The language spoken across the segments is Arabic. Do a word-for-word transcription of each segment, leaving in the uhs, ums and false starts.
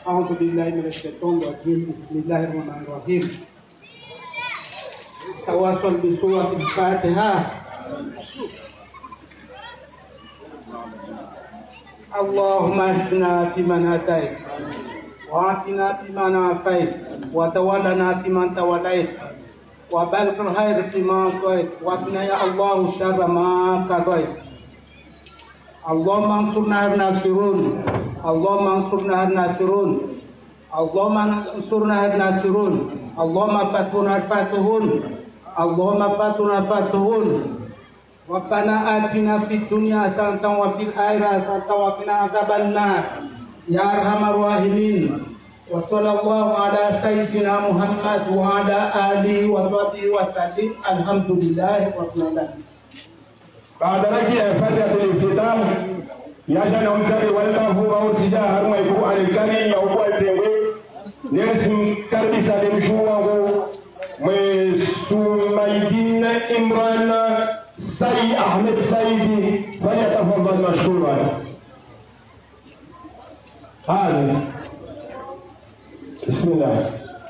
أعوذ بالله من الشيطان الرجيم بسم الله الرحمن الرحيم تواصل بسورة الفاتحة اللهم اهدنا فيمن هديت وآتنا فيمن عافيت وتولنا فيمن توليت وبارك الخير فيما أعطيت وقنا يا الله شر ما قضيت اللهم انصرنا الناصرون اللهم انصرنا الناصرون اللهم انصرنا الناصرون اللهم فاتنا الفاتحون اللهم فاتنا الفاتحون ربنا آتنا في الدنيا حسنة وفي الآخرة حسنة وقنا عذاب النار يا أرحم الراحمين وصلى الله على سيدنا محمد وعلى آله وصحبه وسلم الحمد لله رب العالمين. بعد رجع فتح الافتتاح يجعل أمسري والله وأرسجا هرما يبو على الكريم يوبو التنوي نرسم كربسة لمشوه مسوميدين إمران سي أحمد سيدي فليتفضل مشكورا. هذا بسم الله.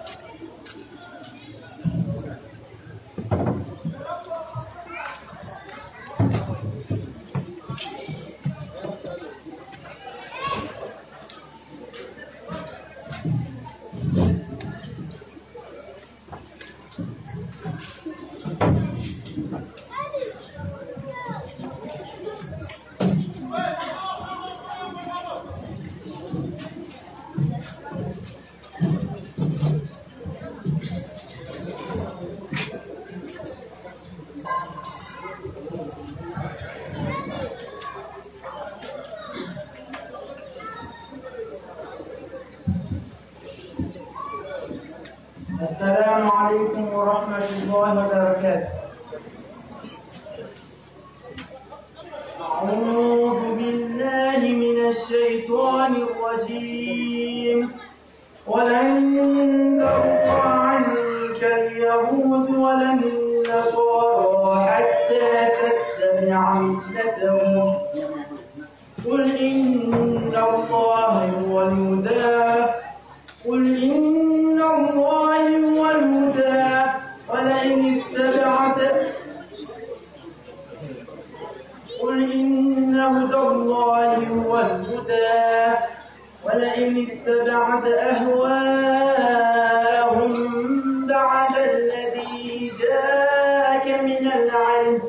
السلام عليكم ورحمة الله وبركاته. أعوذ بالله من الشيطان الرجيم. ولن ترضى عنك اليهود ولا النصارى حتى تتبع ملتهم قل إن الله هو الهدى قل إن الله هو الهدى ولئن اتبعت قل إن هدى الله هو الهدى ولئن اتبعت أهواءهم بعد الذي جاءك من العلم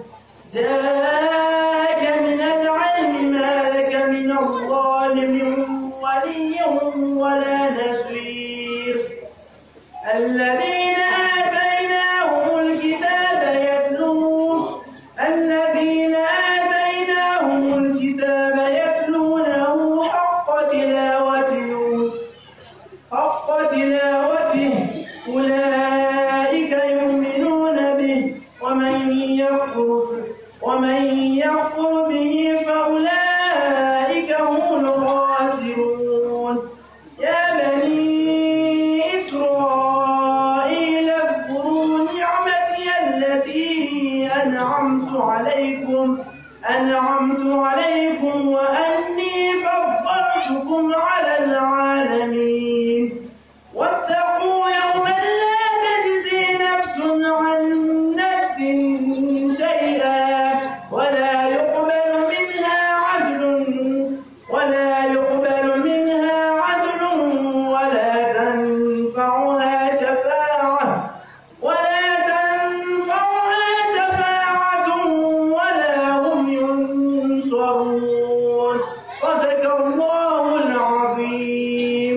جاءك من العلم ما لك من الله من ولي ولا نصير. الذين آتيناهم الكتاب يتلون الذين آتيناهم الكتاب يتلونه حق تلاوته حق تلاوته أولئك يؤمنون به ومن يكفر ومن يكفر به فأولئك هم الخاسرون. يا بني إسرائيل اذكروا نعمتي التي أنعمت عليكم أنعمت عليكم وأني فضلتكم على العالمين. واتقوا يوما لا تجزي نفس عن نفس شيئا ولا يقبل منها عدل ولا يقبل منها عدل ولا تنفعها شفاعة ولا تنفعها شفاعة ولا هم ينصرون. صدق الله العظيم.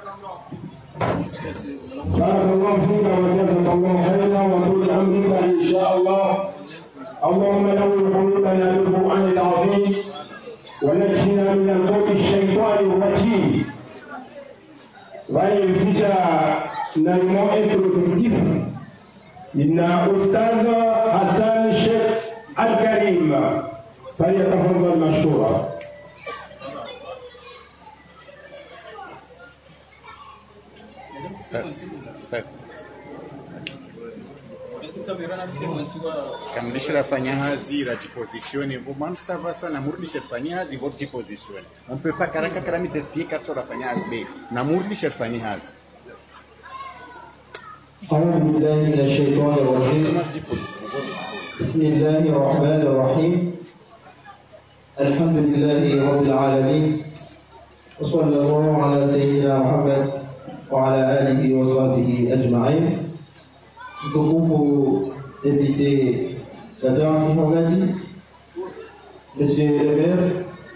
بارك الله فيك وجزاك الله خيرا وطول عمرك ان شاء الله. اللهم نور قلوبنا بالقران العظيم ونجنا من القول الشيطان الرجيم وينسجا نمو انترودكتيف ان استاذ حسن الشيخ الكريم فليتفضل مشكورا. Step. Step. kamlisha fanya hazi la position vous man ça va ça na murlisha fanya hazi votre position on peut pas karaka karami t'expliquer quand on fanya hazi na murlisha fanya hazi. أعوذ بالله من الشيطان الرجيم. بسم الله الرحمن الرحيم. الحمد لله رب العالمين وصلى الله على سيدنا محمد وعلى آله وصحبه أجمعين. Mtukufu député Kadam Mohamedi, Monsieur le maire,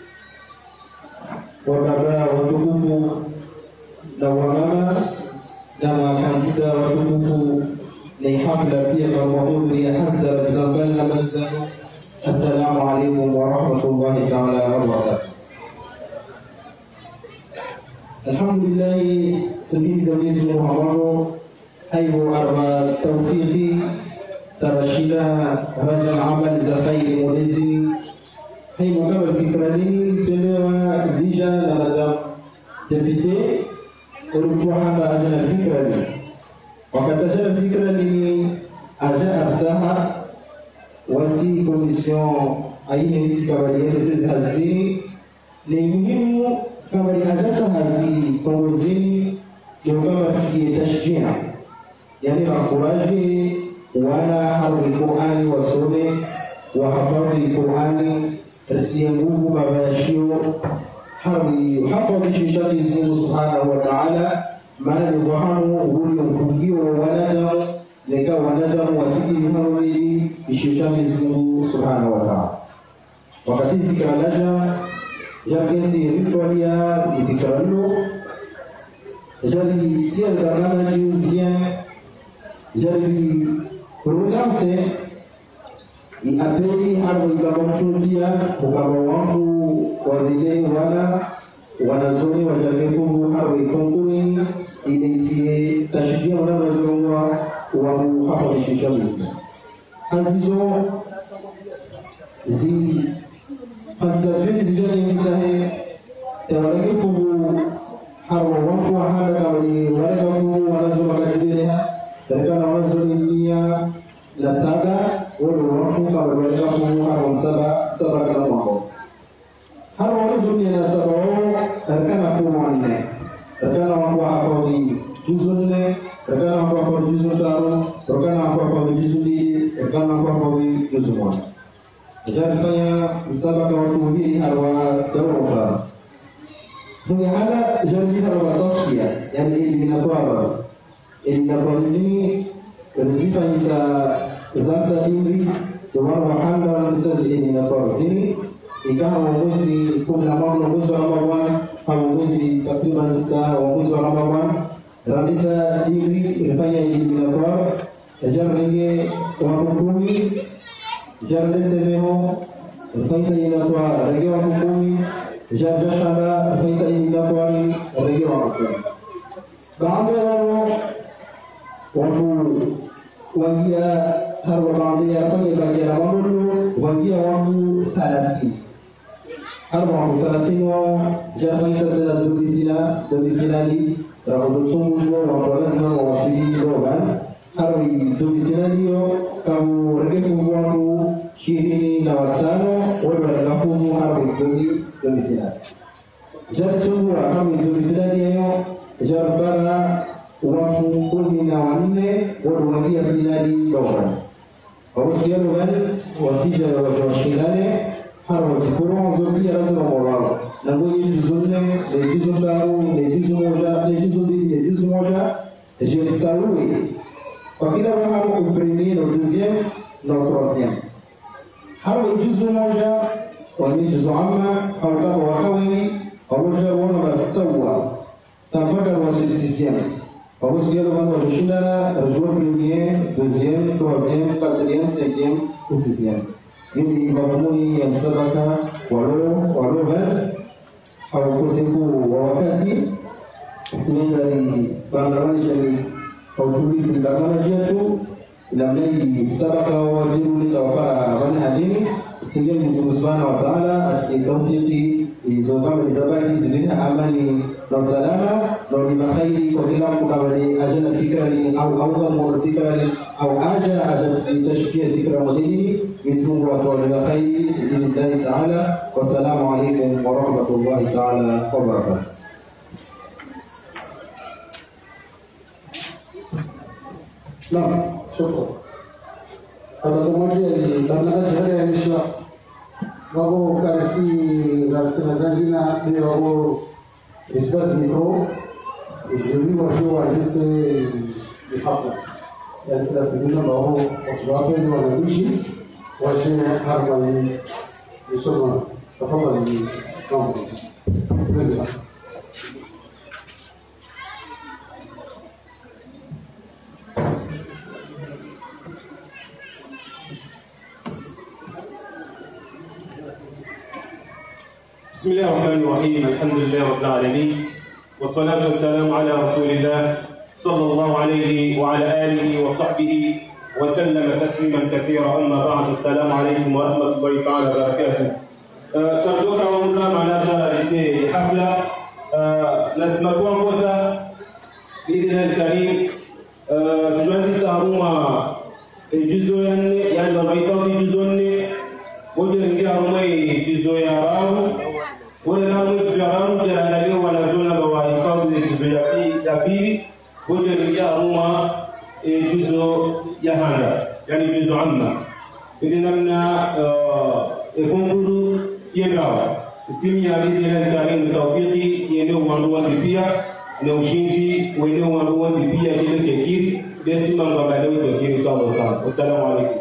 wakabaa watukufu na wamama na makandida watukufu ni hafla pia kwa mahudhuri ya hadhara Zambal na Manzano. Assalamu alaikum wa rahmatullahi ta'ala wa barakatuh. Alhamdulillah, sehingga Mwenyezi Mungu hayo arba tawfiqi tarashida rajal amal za khairi Mwenyezi hayo kama fikrani tulewa dija na madam deputy ulikuwa hana ajana fikrani wakatasha fikrani aja abtaha wasi commission aine fikabali sisi hazini ni muhimu kama ni ajata hazi kongozini ndio kama tukitashjia yani makuraji wala harbi Qur'ani wasome wa hafadhi Qur'ani ya nguvu mabashio harbi hafadhi shishati Mungu subhanahu wa ta'ala maana ni wahamu ule mfungio wa wanadamu leka wanadamu wasiki harbi shishati Mungu subhanahu wa ta'ala. Wakati fikra laja ya kesi ritualia ifikrano jadi dia dana dia jadi programme iapeli hapo ikamotulia ukaba wangu wadile wala wanazoni wajakefungu hapo ikonkuri iletie tashijia wanazongwa wa hapo nishishamu hazizo zi hadafili zijani misahe tawalakefungu hapo wangu wahada kawali wale wangu wanazoma kajibileha Karena wanazoni nia la saba wale watu kama wale watu saba saba kama wao hapo wanazoni la saba wao karena kwa wanne karena watu hapo ni juzu nne karena watu hapo juzu tano karena watu hapo juzu mbili karena watu hapo juzu moja jadi tanya saba kama watu mbili hawa dawa Mengapa jadi hawa tasfia yani eliminatoire Eliminatoire ini wazifa za sasa hivi ndio wahanga wanasema eliminatoire ini ikawa mwezi kumi na moja mwezi wa Ramadhani au mwezi takriban sita mwezi wa Ramadhani rabisa hivi ilifanya eliminatoire jarenge wa kumi jarende semeho ilifanya eliminatoire rege wa kumi jarja shaba ilifanya eliminatoire rege wa kumi baada ya watu wangia harwa baadhi ya kwenye baadhi ya mambo wangia watu thelathini harwa watu thelathini wa jamii za dubila dubilali rabusumu wa wazana wa wasili roban harwa dubilali kama regefu watu ishirini na watano wale wanakumu harwa dubilali dubilali jatumu kama dubilali yao jarbara watu kumi na wanne wanaoingia biladi bora. Wausiano wale wasija wajawashindane hawa zikuru zopia lazima wao. Na ngoja tuzone na hizo daru na hizo moja na hizo mbili na hizo moja je salue. Kwa kila wao au premier au deuxième na troisième. Hawa hizo moja wani hizo amma au kama wakawi au moja wana basawa. Tabaka wa sixième. Au sixième on va shindana joueur premier, deuxième, troisième, quatrième, cinquième ou sixième. Ini mabuni yang sabaka walo walo ben au kusifu wakati sehingga dari bangaran jadi au tuli bangaran dia tu namanya sabaka wajib kita para ban hadini sehingga Mwenyezi Mungu Subhanahu wa Ta'ala atitawfiki hizo kama ni zabaki zile amani na salama na ni makhairi kwa kila mtu kama ni ajana fikrani au au mmoja fikrani au aja ajana tashkia fikra mdini Mwenyezi Mungu atuwape khairi billahi ta'ala. Wassalamu alaykum wa rahmatullahi ta'ala wa barakatuh. Naam, shukran. Kalau kemudian karena ada yang isya, bago kasi rakyat Zandina dia bago isbas mikro, jadi waktu waktu se dihapus. Dan setelah itu bago waktu itu ada isi, waktu harga ini semua apa lagi kamu. Terima kasih. بسم الله الرحمن الرحيم. الحمد لله رب العالمين والصلاة والسلام على رسول الله صلى الله عليه وعلى آله وصحبه وسلم تسليما كثيرا. أما بعد، السلام عليكم ورحمة الله تعالى وبركاته. ترجوك ومنا معناتها حفلة نسمعكم موسى بإذن الله الكريم. سجوان تستهروا جزء يعني يعني بيتاوي جزء وجه رمي جزء يراه ولا مجرم جلاله ولا زول بوايفاو جزء يبي وجه رمى جزء يهانا يعني جزء عما إذن أنا يكونوا يراوا اسمي أبي الله الكريم توفيقي ينو وانوا تبيا نوشينتي وينو وانوا تبيا كده كثير بس ما نقبله كثير كمان. والسلام عليكم.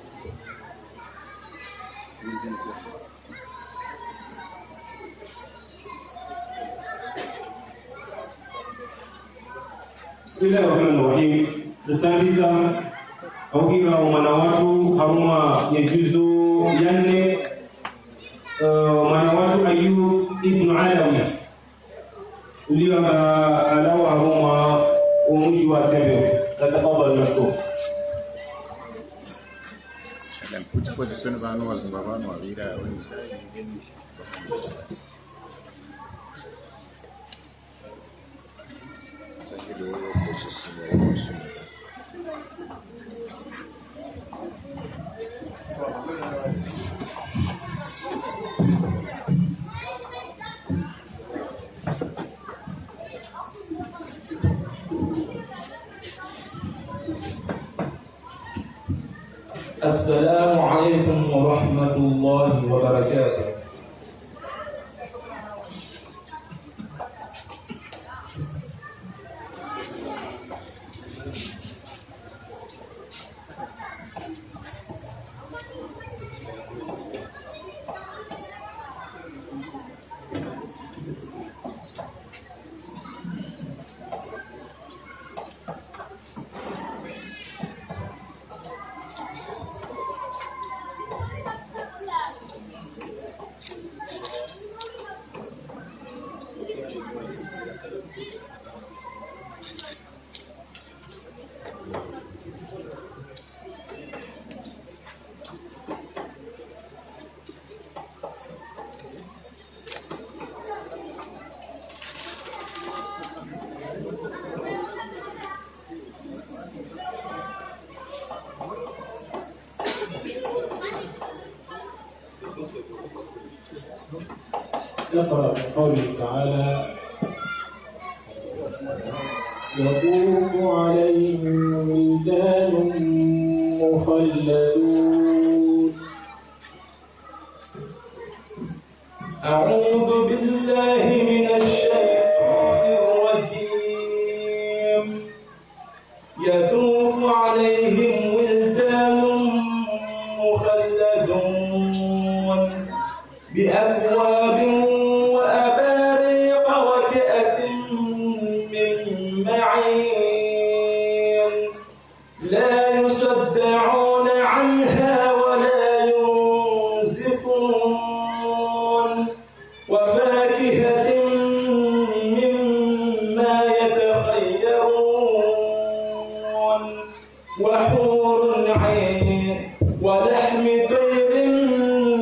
Bismillahirrahmanirrahim. Desandisa augira umana watu haruma yejuzu yanne umana watu Ayub ibn Alawi uliwa alawa haruma umuji wa sebe. Tatafadhal mashkur. Shalan kuchi position vanu wazunga vanu avira wenza السلام عليكم ورحمة الله وبركاته. يقرأ قوله تعالى: يطوف عليهم ولدان مخلدون. أعوذ بالله من الشيطان الرجيم. يطوف عليهم ولدان مخلدون بأكواب وأباريق وكأس من معين لا يصدعون عنها ولا ينزفون وفاكهة مما يتخيرون وحور عين ولحم طير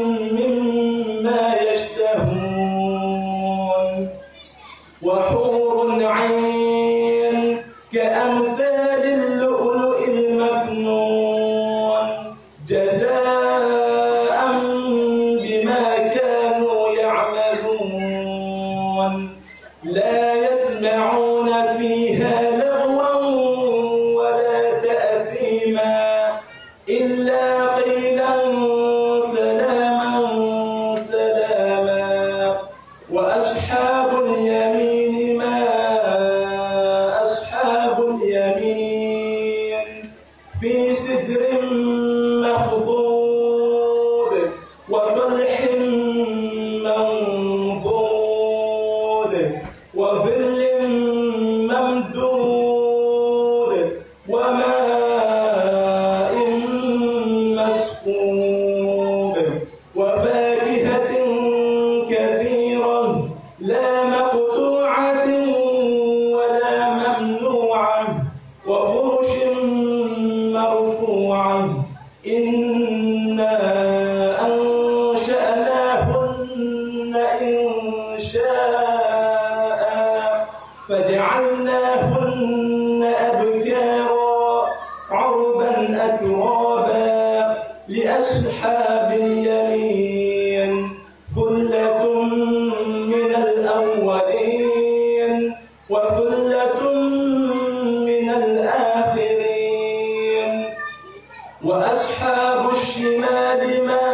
فجعلناهن أبكارا عربا أترابا لأصحاب اليمين ثلة من الأولين وثلة من الآخرين وأصحاب الشمال ما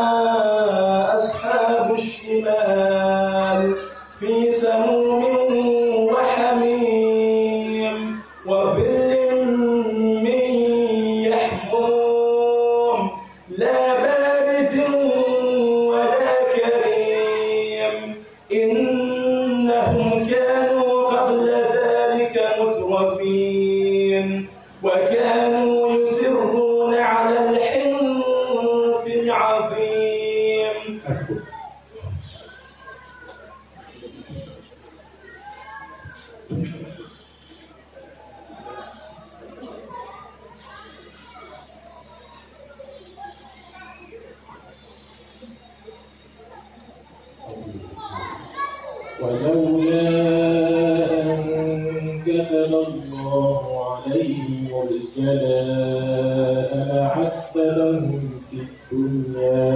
أصحاب الشمال في سموم وحميم وظل من يحموم لا بارد ولا كريم إنهم كانوا قبل ذلك مترفين وكانوا يصرون على الحنث العظيم. ولولا أن كتب الله عليهم الجلاء لعد لهم في الدنيا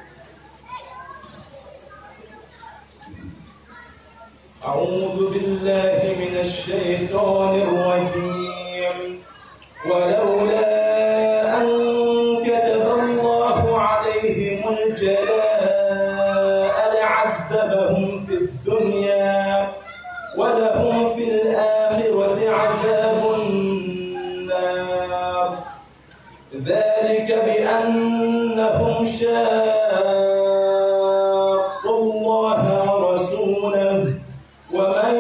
أعوذ بالله من الشيطان الرجيم ولولا أن كتب الله عليهم الجلاء لعذبهم في الدنيا ولهم في الآخرة عذاب النار ذلك بأنهم شاقوا الله ورسوله ومن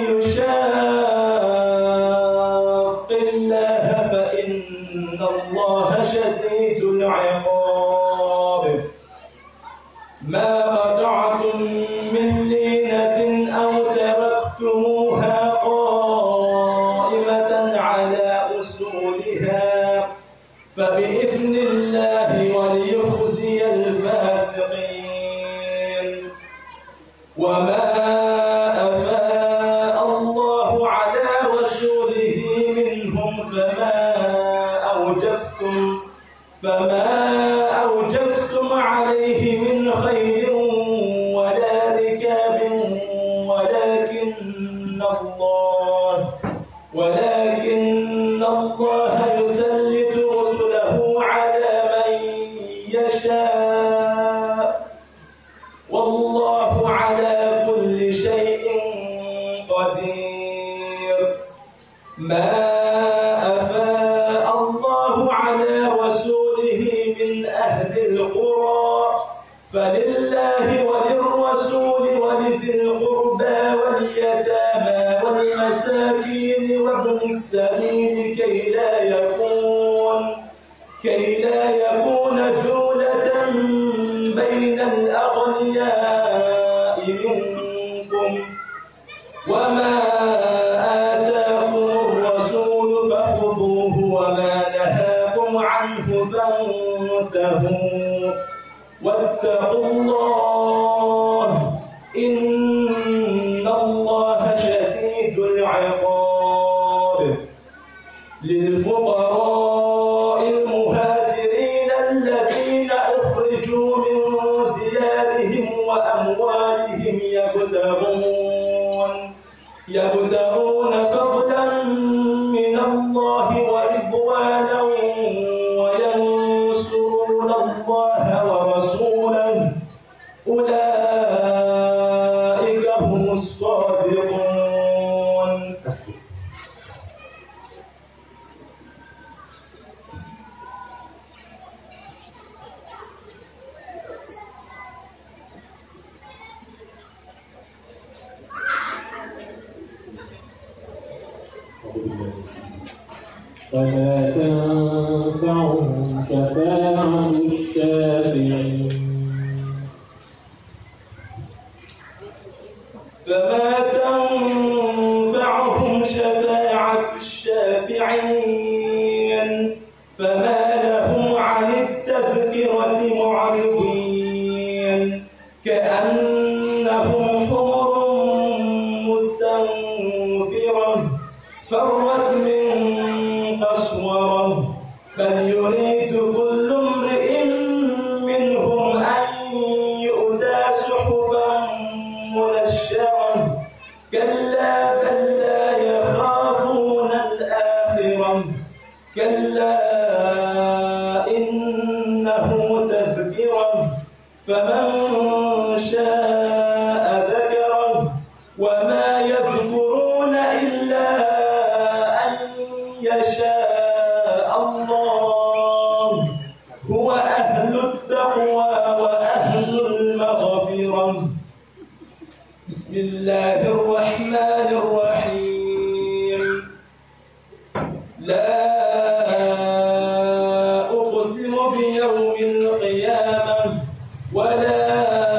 يشاق الله فإن الله شديد العقاب. ما قطعتم من لينة أو تركتموها قائمة على أصولها فبإذن الله وليخزي الفاسقين. وما أفاء الله على رسوله منهم فما أوجفتم فما أوجفتم عليه من خير ولا ركاب ولكن الله ولكن الله يسلط رسله على من يشاء والله على كل شيء قدير. ما أفاء الله على رسوله من أهل القرى فلله وللرسول ولذي القربى واليتامى والمساكين وابن السبيل كي لا يكون كي لا يكون دولة بين الأغنياء منكم وما آتاكم الرسول فخذوه وما نهاكم عنه فانتهوا واتقوا الله إن الله شديد العقاب. للفقراء المهاجرين الذين أخرجوا من ديارهم وأموالهم يبتغون يبتغون فضلا من الله ورضوانا وينصرون الله ورسوله أولئك هم الصادقون. فما تنفعهم شفاعة الشافعين فما تنفعهم شفاعة الشافعين فما لهم عن التذكرة معرضين كأنهم حمر مستنفرة بسم الله الرحمن الرحيم لا أقسم بيوم القيامة ولا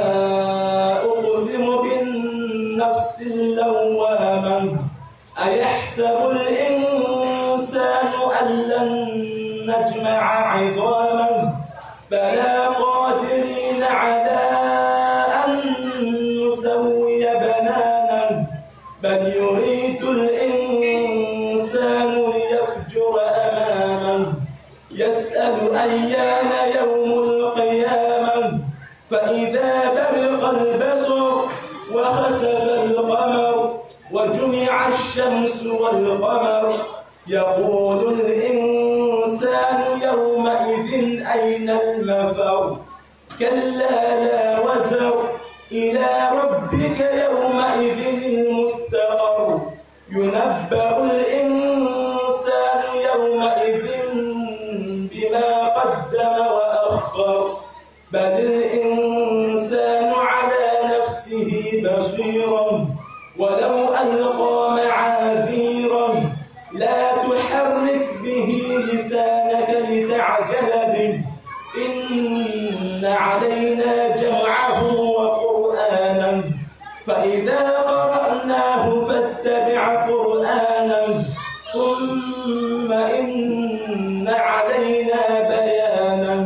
أقسم بالنفس اللوامة أيحسب الإنسان أن لن نجمع عظامه بلى قادرين على أن نسوي بنانه بل يريد الإنسان ليفجر أمامه يسأل أيان يوم القيامة فإذا برق البصر وخسف القمر وجمع الشمس والقمر يقول الإنسان يومئذ أين المفر كلا لا وزر إلى ربك يومئذ المستقر ينبأ الإنسان يومئذ بما قدم وأخر بل الإنسان على نفسه بصيرا ولو ألقى معاذيرا لا تحرك به لسانك لتعجل به إن علينا جمعه وقرآنه فإذا قرأناه فاتبع قرآنه ثم إن علينا بيانه.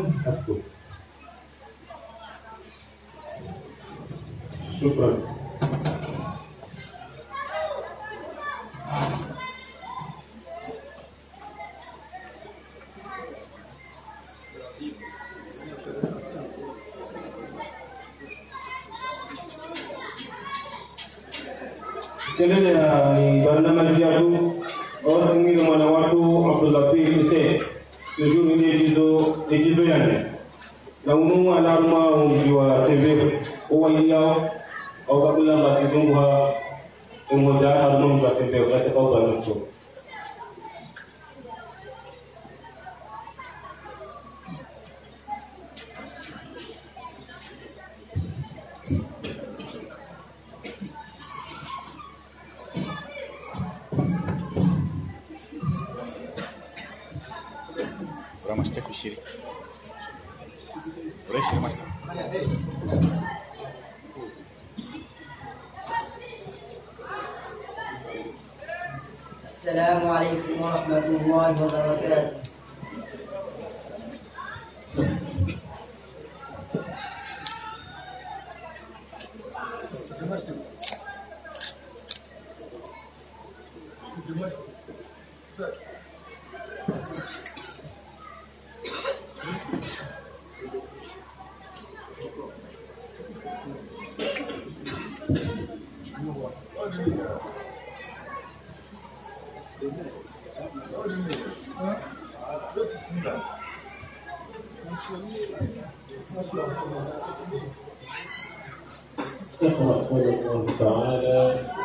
شكرا. Sebenarnya ni barnamij yetu wasingi mwana watu Abdulatif Hussein toujours ni ejizo ejizo yane na unumu alarma ungiwa seve owailao au kabla masizungwa umoja almum kwa seve wakati kwa banuko Ramasta kushiri. Ureshi ramasta. السلام عليكم ورحمة الله وبركاته. اقرأ قول الله تعالى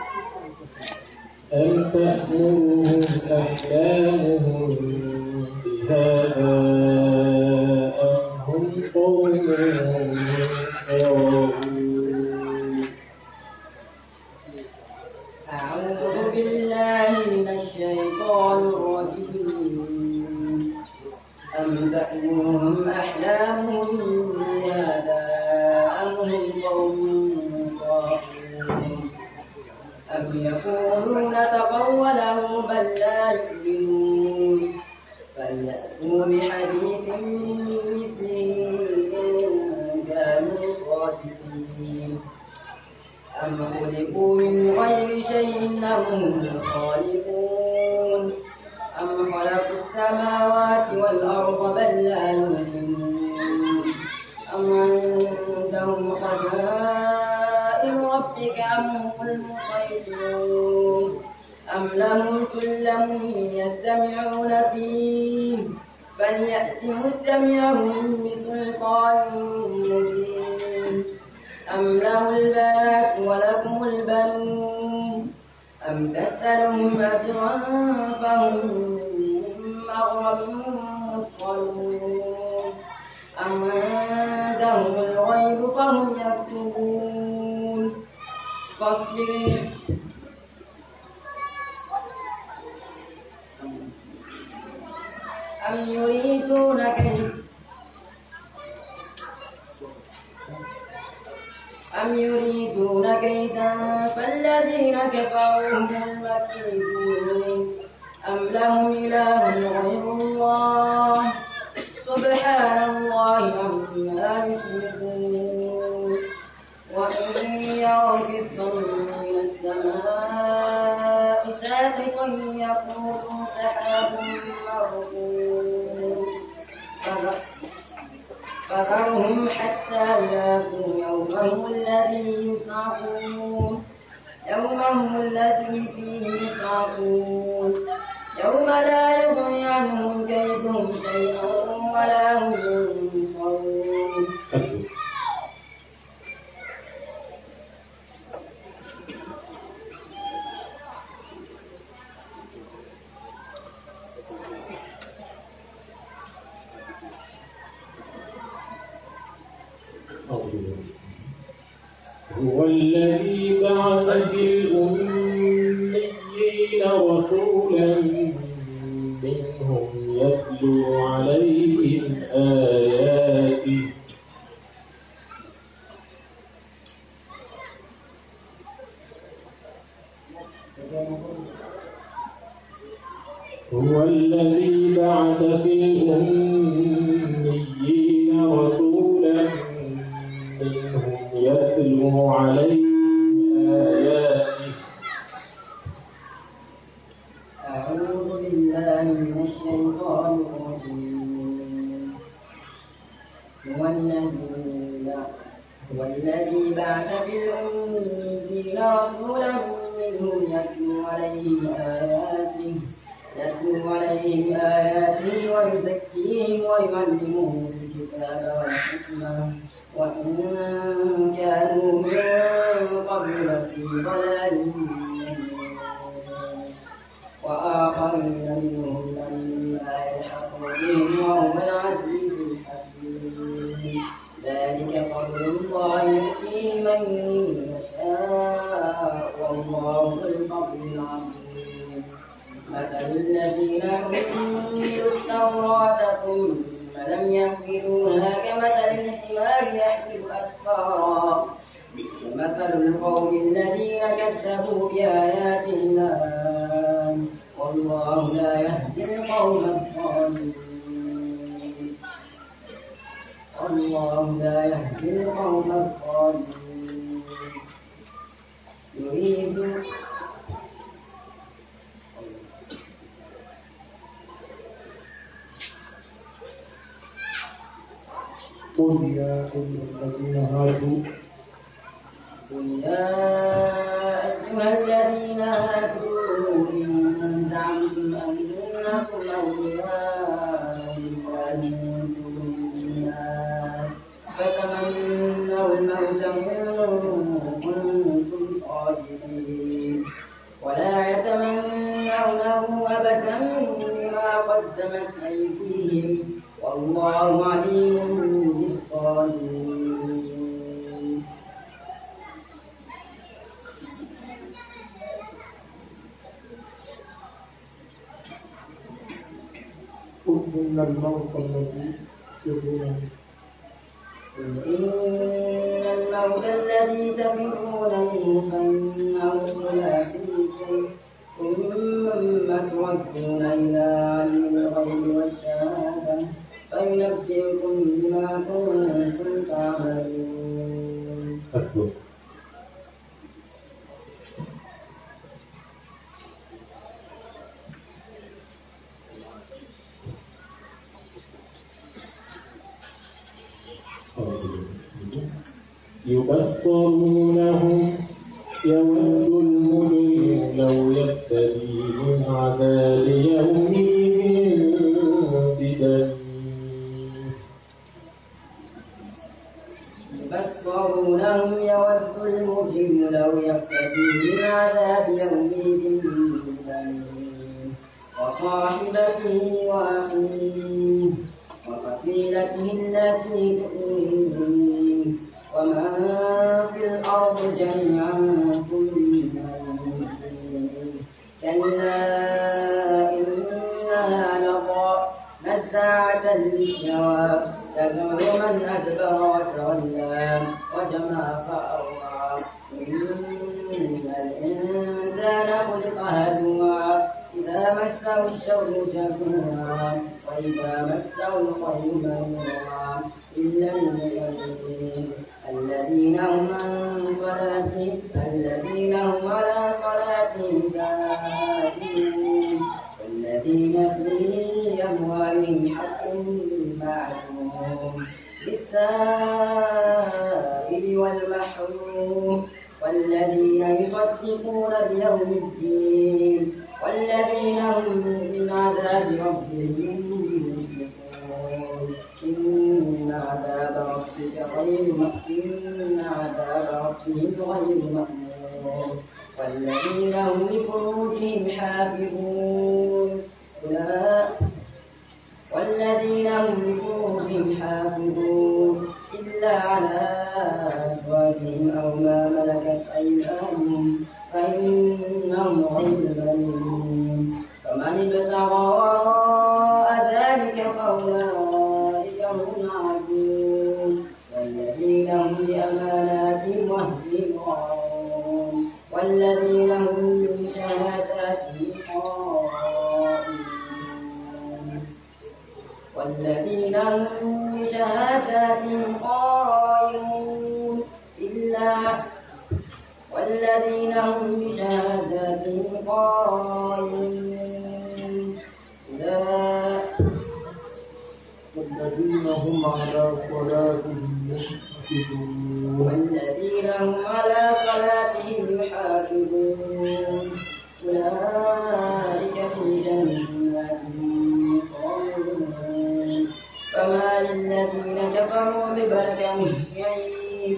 أم تأمرهم أحلامهم بهذا أم هم قوم يعرفون. أعوذ بالله من الشيطان الرجيم أم تأمرهم أحلامهم بهذا أم هم قوم أم يقولون تقوله بل لا يؤمنون فليأتوا بحديث مثله إن كانوا صادقين أم خلقوا من غير شيء أم هم الخالقون أم خلقوا السماوات والأرض بل لا يؤمنون أم عندهم خزائن ربك أم هم المسيطرون أم لهم سلم يستمعون فيه فليأت مستمعهم بسلطان مبين أم له البنات ولكم البنون أم تسألهم أجرا فهم مغرم مثقلون أم عندهم الغيب فهم يكتبون واصبر أم يريدون كيد أم يريدون كيدا فالذين كفروا هم المكيدون أم لهم إله غير الله سبحان الله عما يشركون وإن يروا كسفا من السماء ساقطا يقولوا سحاب مركون فذرهم حتى يلاقوا يومهم الذي يصعقون يومهم الذي فيه يصعقون يوم لا يغني عنهم كيدهم شيئا ولا هم ينصرون. هو الذي بعث في الأميين رسولا منهم يتلو عليهم آياته هو الذي بعث في الأميين رسولا منهم يتلو عليهم آياته. أعوذ بالله من الشيطان الرجيم. هو الذي هو الذي بعث في الأميين رسولا منهم يتلو عليهم آياته يتلو عليهم آياته ويزكيهم ويعلمهم الكتاب والحكمة وإن كانوا من قبل لفي ضلال مبين وآخرين منهم لما يلحقوا بهم وهو العزيز الحكيم. ذلك فضل الله يؤتيه من يشاء والله ذو الفضل العظيم. مثل الذين حملوا التوراة ثم لم يحملوها كمثل الحمار يحمل أسفارا بئس مثل القوم الذين كذبوا بآيات الله والله لا يهدي القوم الظالمين. والله لا يهدي القوم الظالمين. يريد قل يا أيها الذين هادوا قل يا أيها الذين هادوا إن زعمتم أنكم أولياء لله من دون الناس فتمنوا الموت إن كنتم صادقين ولا يتمنونه أبدا بما قدمت أيديهم والله عليم بالظالمين. قل إن الموت الذي تفرون إن الموت الذي تفرون منه فإنه ملاقيكم ثم تردون إلى علم الغيب والشهادة فينبئكم بما كنتم تعملون. يبصرونهم يود المجرم لو يفتدي من عذاب يومئذ بدنيه. يبصرونهم يود المجرم لو يفتدي من عذاب يومئذ ببنيه وصاحبته وأخيه وفصيلته التي تؤويه ومن في الأرض جميعا ثم كلا إنها لظى نزاعة للشوى تدعو من أدبر وتولى وجمع فأوعى إن الإنسان خلق هلوعا إذا مسه الشر جزوعا وإذا مسه الخير منوعا إلا المصلين الذين هم عن صلاتهم الذين هم على صلاتهم دائمون والذين في أموالهم حق معلوم للسائل والمحروم والذين يصدقون بيوم الدين والذين هم من عذاب ربهم مشفقون إن عذاب ربك غير إن عذاب ربهم غير مأمون والذين هم لفروجهم حافظون والذين هم لفروجهم حافظون إلا على أزواجهم أو ما ملكت أيمانهم فإنهم غير ملومين فمن ابتغى وراء ذلك فأولئك هم العادون والذين هم لأماناتهم وعهدهم راعون والذين هم بشهاداتهم قائمون والذين هم بشهاداتهم قائمون إلا والذين هم بشهاداتهم قائمون والذين هم على صلاتهم يحافظون والذين هم على صلاتهم يحافظون أولئك في جنات مكرمون فما للذين كفروا ببلد مهطعين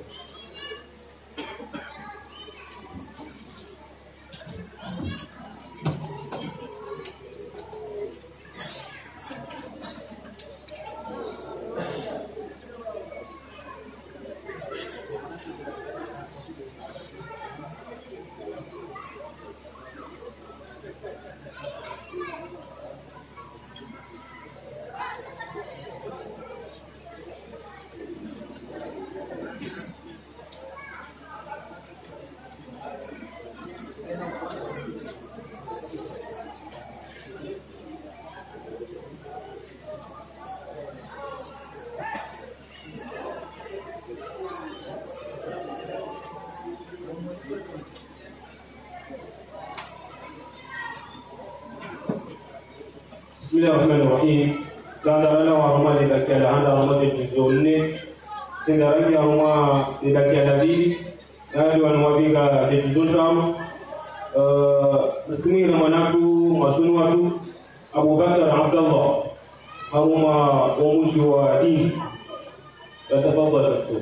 Bismillahirrahmanirrahim. Tandarana wa roma de dakia la handa roma de tizonne. Sindaraki ya roma de dakia la bibi. Nadi wa nwabika de tizontam. Bismi ramanatu masunu watu Abu Bakar Abdullah. Aroma wa mushi wa in. Yatafadhal Ustaz.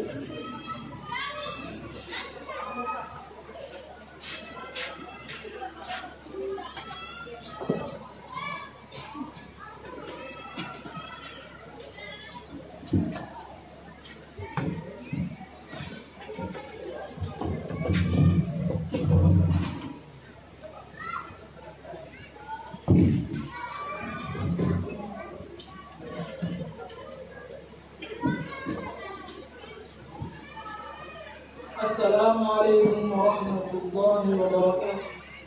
السلام عليكم ورحمة الله وبركاته.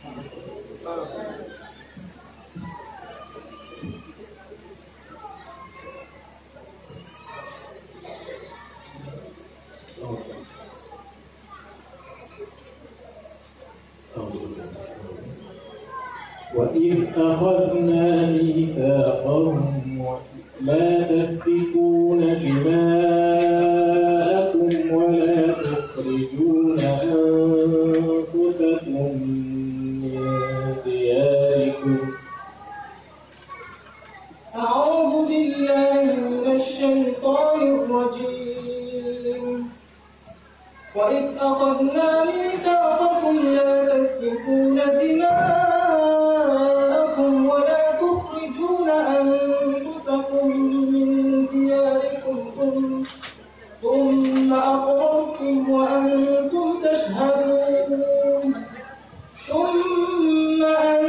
وإذ أخذنا ميثاقهم لا تسفكون دماءكم ولا تخرجون أنفسكم من دياركم. أعوذ بالله من الشيطان الرجيم. وإذ أخذنا ميثاقكم لا تسفكون دماءكم ولا تخرجون أنفسكم من دياركم ثم أقررتم وأنتم تشهدون ثم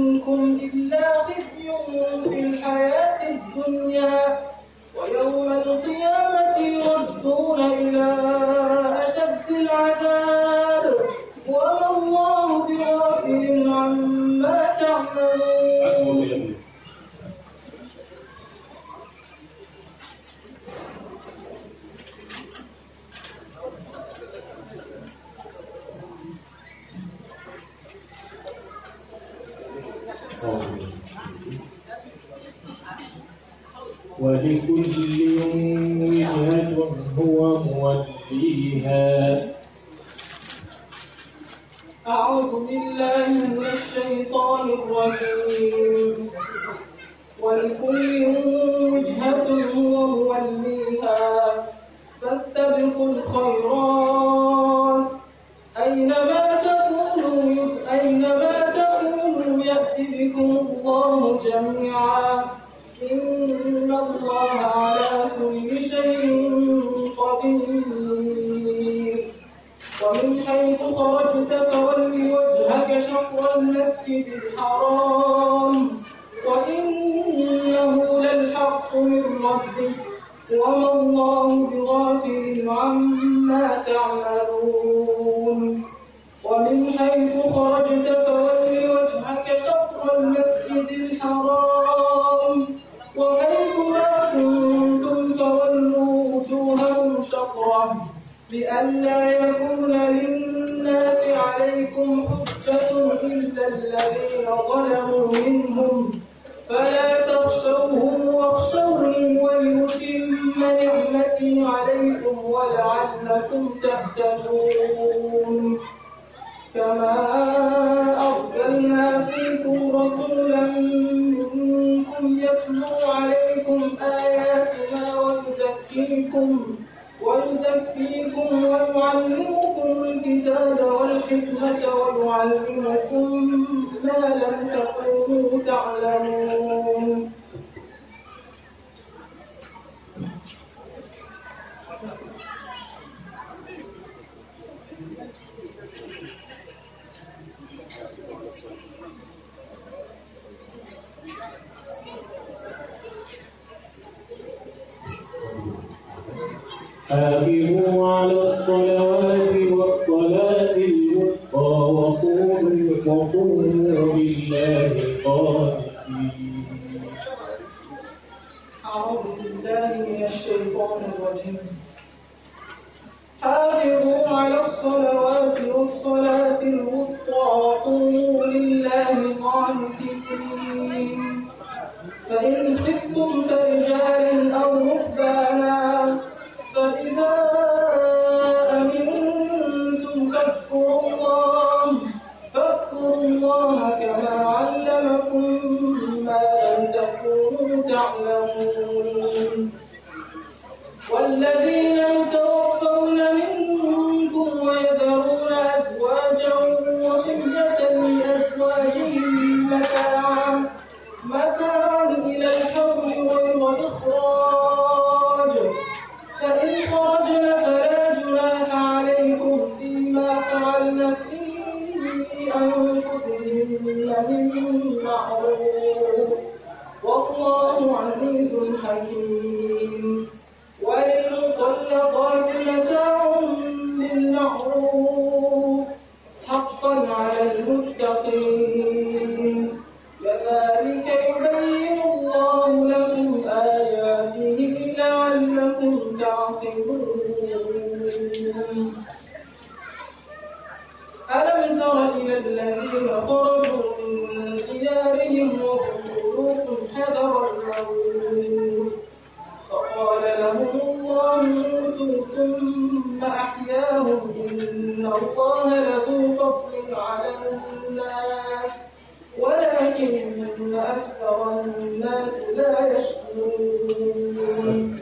منكم إلا خزي في الحياة الدنيا ويوم القيامة يردون إلى أشد العذاب وما الله بغافل عما تعملون. ولكل وجهة هو موليها. أعوذ بالله من الشيطان الرجيم. ولكل وجهة هو موليها فاستبقوا الخيرات أينما تكونوا أينما تكونوا يأتي بكم الله جميعا إن الله على كل شيء قدير. ومن حيث خرجت فول وجهك شطر المسجد الحرام وإنه للحق من ربك وما الله بغافل عما تعملون. ومن حيث خرجت فول وجهك شطر المسجد الحرام وحيث ما كنتم فولوا وجوهكم شطره لئلا يكون للناس عليكم حجة إلا الذين ظلموا منهم فلا تخشوهم واخشوني ولأتم نعمتي عليكم ولعلكم تهتدون. كما أرسلنا فيكم رسولا منكم يتلو عليكم آياتنا ويزكيكم ويزكيكم ويعلمكم الكتاب والحكمة ويعلمكم ما لم تكونوا تعلمون. حافظوا على الصلوات والصلاة الوسطى وقوموا لله قانتين. أعوذ بالله من الشيطان الرجيم. حافظوا على الصلوات والصلاة الوسطى وقوموا لله قانتين. فإن خفتم فرجالا أو ركبانا فإذا أمنتم فاذكروا الله فاذكروا الله كما علمكم ما لم تكونوا تعلمون. والذين يتوفون منكم ويذرون أزواجا وصية لأزواجهم متاعا متاعا إلى الحول غير إخراج فإن خرجن فلا جناح عليكم فيما فعلن في أنفسهن من معروف والله عزيز حكيم. وللمطلقات متاع بالمعروف حقا على المتقين كذلك يبين الله لكم آياته لعلكم تعقلون. ألم تر إلى الذين خرجوا من ديارهم وهم حذر الموت فقال لهم الله موتوا ثم أحياهم إن الله له فضل على الناس ولكن أكثر الناس لا يشكرون.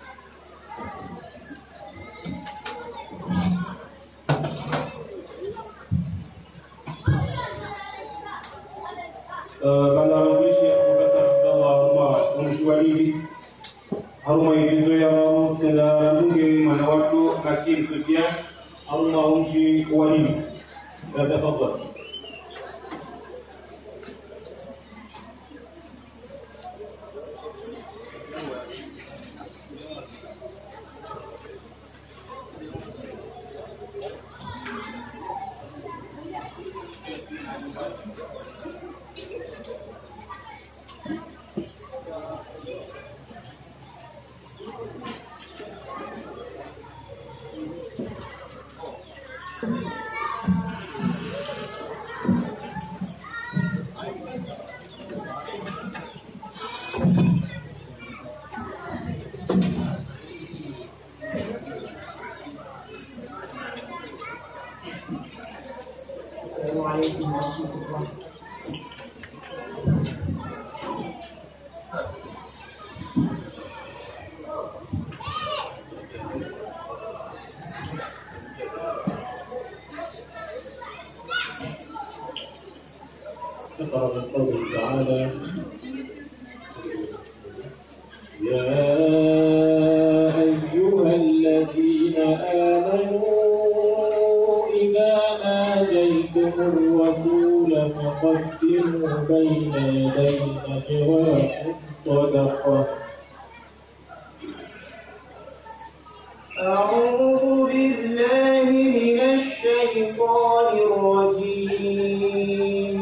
Kalau Syekh Abu Bakar Abdullah Umar Mshuwalili haruma hizo ya tena bunge mana watu Hakim Sufyan Allah umshi walis. Tafadhali. تعالى: يا أيها الذين آمنوا إذا ناجيتم الرسول فقدموا بين يدي نجواكم صدقة. أعوذ بالله من الشيطان الرجيم.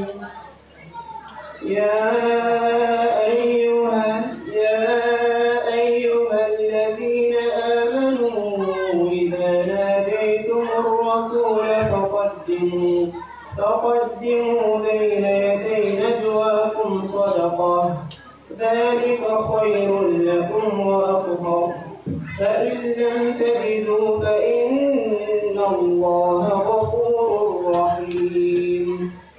يا أيها يا أيها الذين آمنوا إذا ناديتم الرسول فقدموا فقدموا بين يدي نجواكم صدقة، ذلك خير لكم وأطهر. فإن لم تجدوا فإن الله غفور رحيم.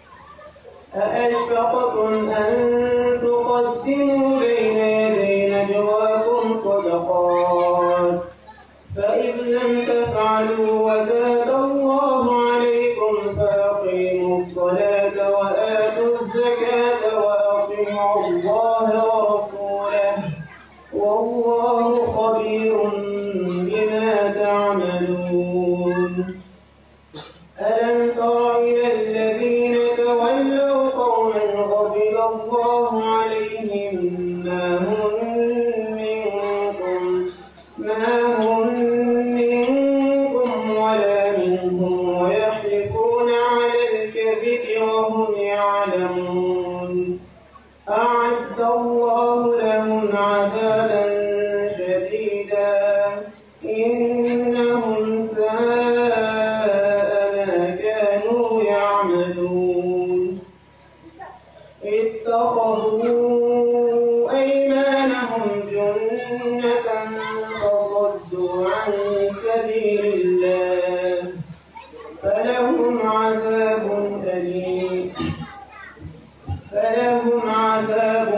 أأشفقتم أن تقدموا بين يدي نجواكم صدقات، فإن لم تفعلوا وتاب الله عليكم فأقيموا الصلاة وآتوا الزكاة وأطيعوا الله ورسوله، والله خبير بما تعملون. ألم تر إلى الذين تولوا قوما غضب الله عليهم ما هم منكم ما هم منكم ولا منهم ويحلفون على الكذب وهم يعلمون. أعد الله لهم عذابا شديدا إنهم ساء ما كانوا يعملون. اتخذوا أيمانهم جنة فصدوا عن سبيل الله فلهم عذاب أليم فلهم عذاب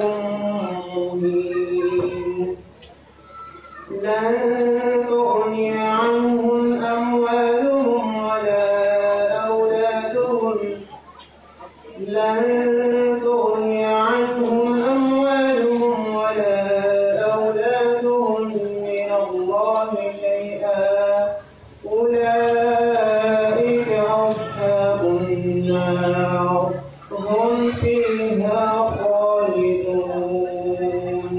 مهين. لن تغني عنهم أموالهم ولا أولادهم لن تغني عنهم أموالهم ولا أولادهم من الله شيئا، أولئك أصحاب النار هم فيها خالدون.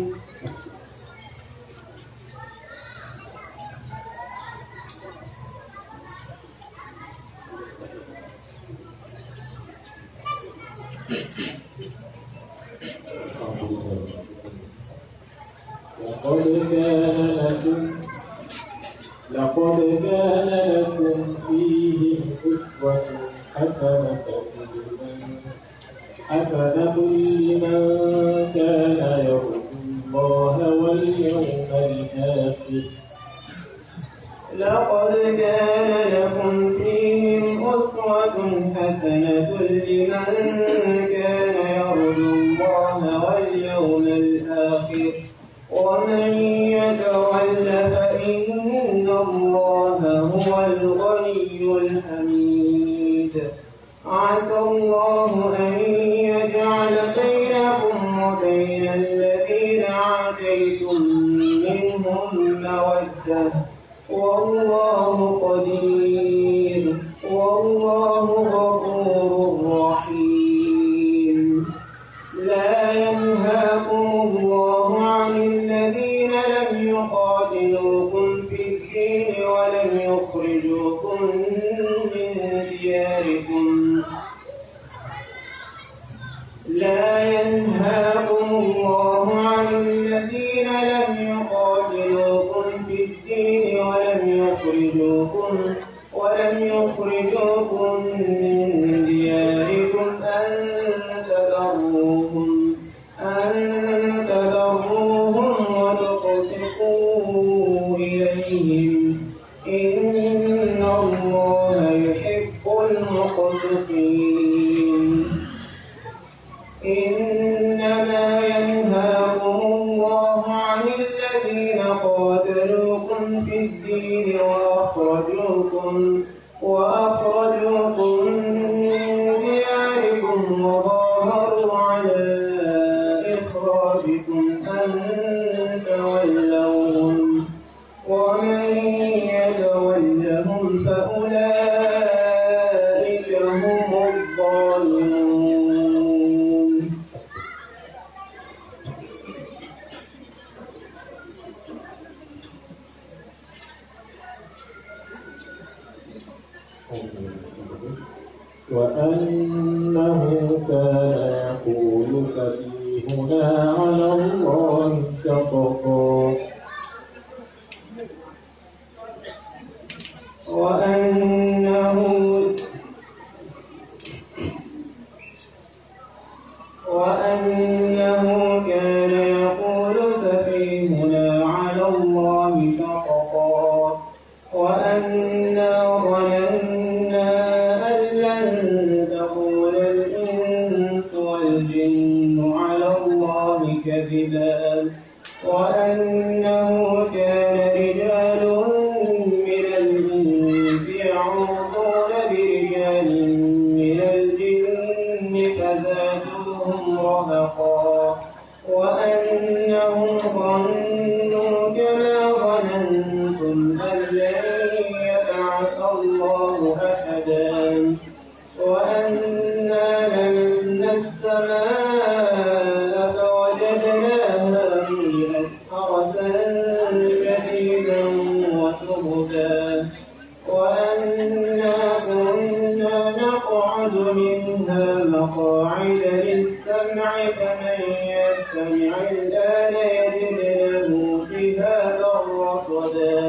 لقد كان لكم لقد كان لكم فيهم أسوة حسنة لمن حسنة لمن كان يرجو الله واليوم الآخر. لقد كان لكم فيهم أسوة حسنة لمن كان يرجو الله واليوم الآخر، ومن يتول فإن الله هو الغني الحميد. عسى الله أن يجعل بينكم وبين الذين عاديتم منهم مودة، والله قدير والله غفور رحيم. لا ينهاكم الله عن الذين لم يقاتلوكم في الدين ولم يخرجوكم من دياركم لا ينهاكم الله عن الذين لم يقاتلوكم في الدين ولم يخرجوكم ولم يخرجوكم من دياركم أن تبروهم أن تبروهم وتقسطوا إليهم إن الله يحب المقسطين. إنما ينهاكم الله عن الذين قاتلوكم في الدين وأخرجوكم وأخرجوكم من دياركم وظاهروا على تولوهم ومن يتولهم فأولئك هم الظالمون. وأنه كان يقول سفيهنا على الله شططا وأنه وأنه كان يقول سفيهنا على الله شططا وأنا ظننا أن لن تقول الإنس والجن على الله كذبا وأنه كان رجال من الإنس يعوذون برجال من الجن فزادوهم رهقا وأنهم ظنوا كما ظننتم أن لن يبعث الله أحدا وأنا لمسنا السماء فوجدناها ملئت حرسا شديدا وشهبا وأنا كنا نقعد منها مقاعد للسمع فمن يستمع الآن يجد له شهابا رصدا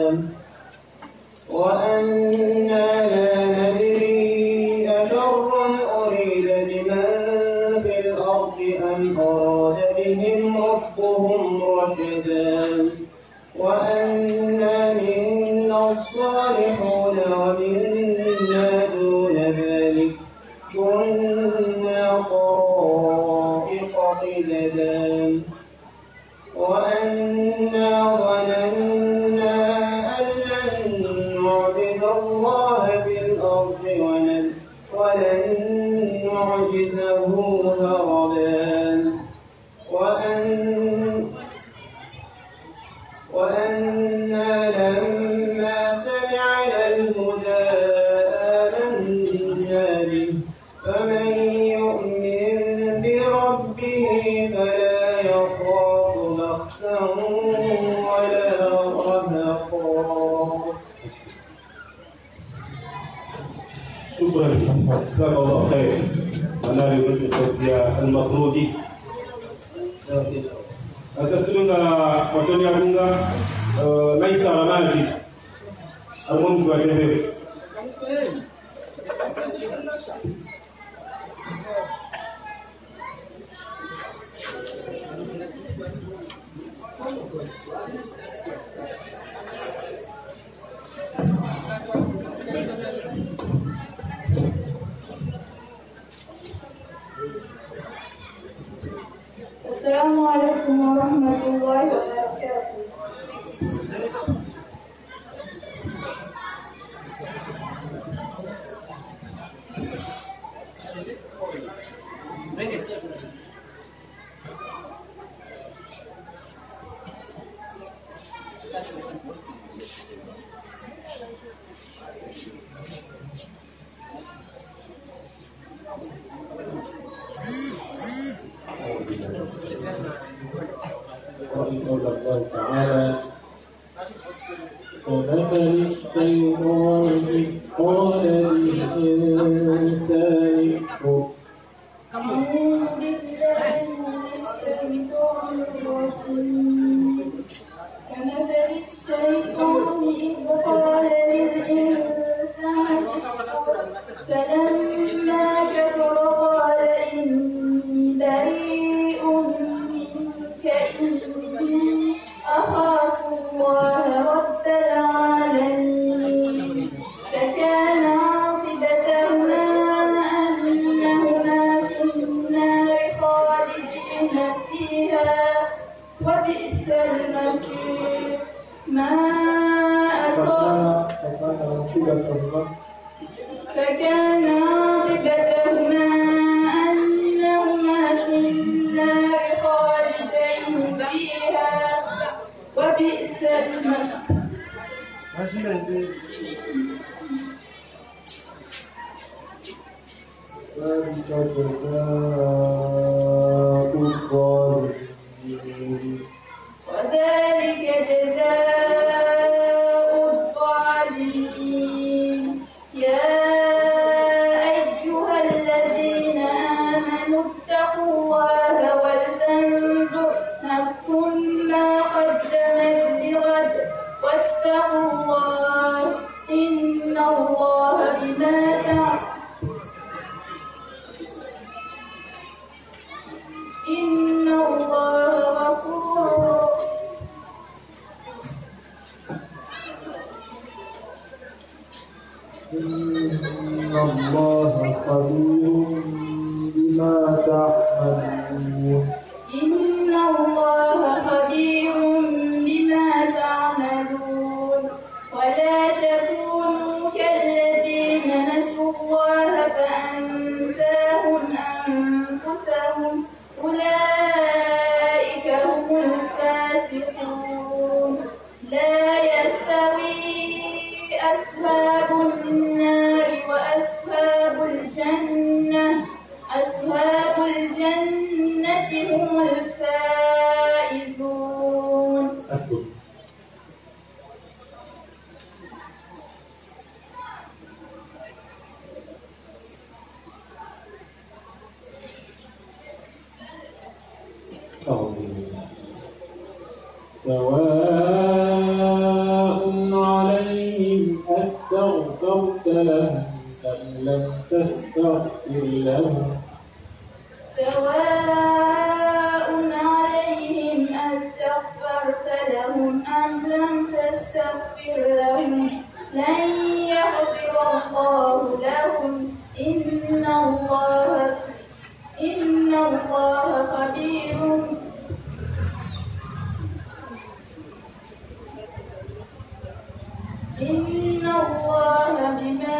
وأنا لا ندري أشر أريد بمن في الأرض أم أراد بهم ربهم رشدا وأنا منا الصالحون ومنا دون ذلك كنا طرائق قددا وأنا ظننا أن لن نعبد الله في الأرض ولن نعجزه هربا وأن وأنا لما سمعنا الهدى آمنا به فمن يؤمن بربه فلا يخاف بخسا ولا رهقا. شكرا جزاك الله خير. أنا يريد صوتي المطرودي. Atasunga watoni abunga Maisa Ramaji Almungu wa Sebe. السلام عليكم ورحمة الله وبركاته. قول الله تعالى ومثل الشيطان إذ قال للإنسان اكفر أعوذ بالله من الشيطان الرجيم. كمثل الشيطان إذ قال للإنسان اكفر فلما كفر قال إني بريء منك إني أخاف الله رب العالمين. فكان عاقبتهما أنهما في النار خالدين فيها وبئس المصير. ما أصاب فكان عاقبتهما أنهما في النار خالدين فيها وبئس المصير. ذلك جزاء الظالمين. وذلك جزاء الظالمين. يا أيها الذين آمنوا اتقوا الله ولتنظر نفس ما قدمت لغد واتقوا الله إن الله بما تعملون إن الله غفور. إن الله خبير بما تعملون. إن الله خبير بما تعملون. ولا تكونوا كالذين نسوا الله فأنساهم أنفسهم أولئك هم الفاسقون. لا يستوي أصحاب النار وأصحاب الجنة أصحاب الجنة هم الفائزون. أسكت. سواء عليهم أستغفرت لهم أم لم تستغفر لهم سواء عليهم أستغفرت لهم أم لم تستغفر لهم لن يغفر الله لهم إن الله إن الله خبير إن الله بما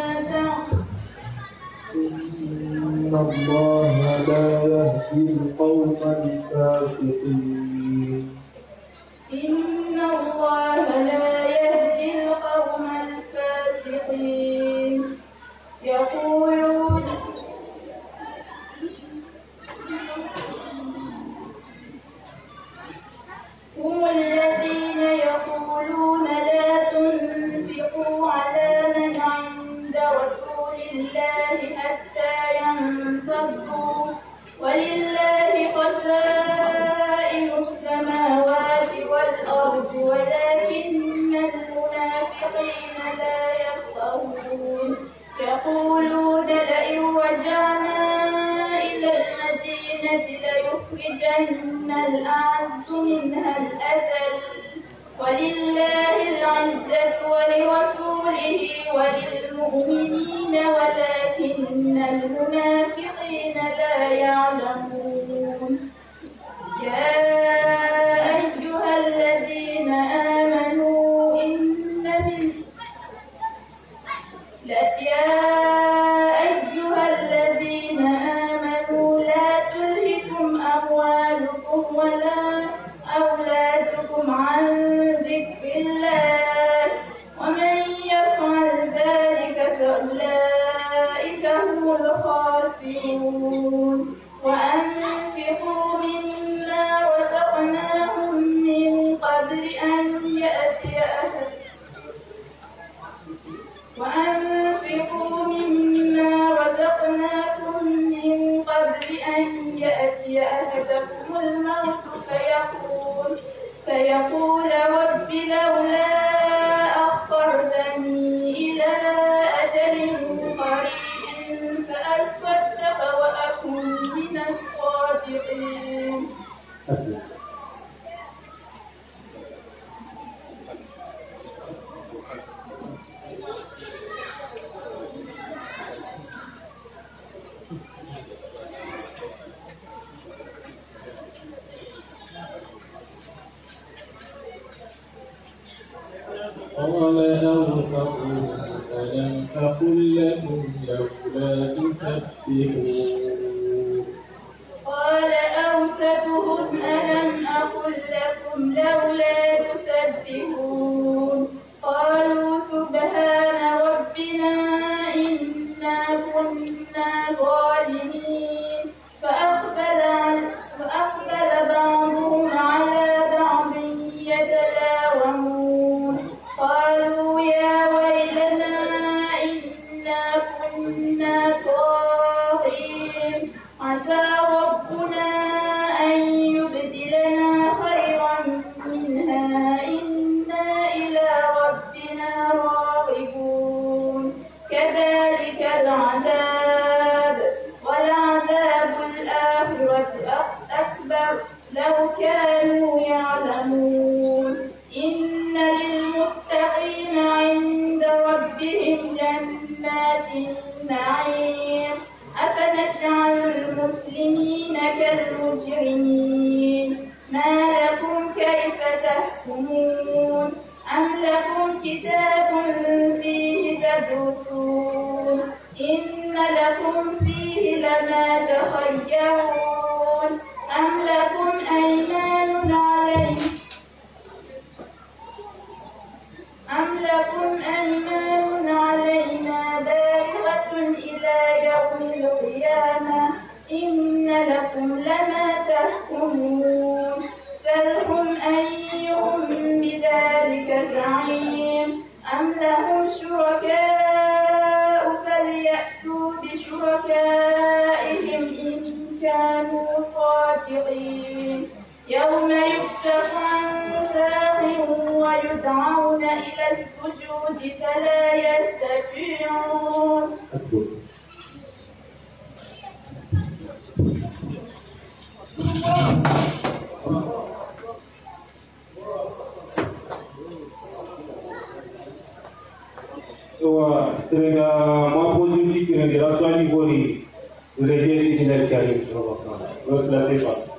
إن الله لا يهدي القوم الفاسقين. إن الله لا يهدي القوم الفاسقين. يقولون هم الذين يقولون لا تنفقوا على من عند رسول الله حتى ينفضوا ولله خزائن السماوات والأرض ولكن المنافقين لا يفقهون. يقولون لئن رجعنا إلى المدينة ليخرجن الأعز منها الأذل ولله العزة ولرسوله وللمؤمنين ولكن المنافقين لا يعلمون. يا أيها الذين آمنوا إن من لا يا أيها الذين آمنوا لا تلهكم أموالكم ولا أولادكم عن ذكر الله ومن يفعل ذلك فأولئك هم الخاسرون. وأنفقوا مما رزقناهم من قبل أن يأتي أحد وأنفقوا مما رزقناكم من قبل أن يأتي أحدكم الموت فيقول فيقول رب لولا أخرتني إلى أجل قريب فأصدق وأكن من الصادقين. قال أوسطهم ألم أقل لكم لولا تسبحون. قال أوسطهم ألم أقل لكم لولا تسبحون. يصفون قالوا سبحان ربنا إنا كنا ظالمين فأقبل فأقبل بعضهم على بعض يتلاومون قالوا يا ويلنا إنا كنا طاغين عسى ربنا أن يبدلنا خيرا منها إنا إلى ربنا راغبون كذلك العذاب ولعذاب الآخرة أكبر لو كانوا يعلمون إن للمتقين عند ربهم جنات النعيم أفنجعل المسلمين كالمجرمين ما لكم كيف تحكمون أم لكم كتاب فيه تدرسون إن لكم فيه لما تخيرون أم لكم أيمان عليكم أم لكم أيمان علينا بالغة إلى يوم القيامة إن لكم لما تحكمون سلهم أيهم بذلك زعيم أم لهم شركاء فليأتوا بشركائهم إن كانوا صادقين يوم يكشف عن ساق ويدعون إلى السجود فلا يستطيعون Sehingga posisi kena dirasuani bori, sudah jadi di dalam kali. Terus selesai.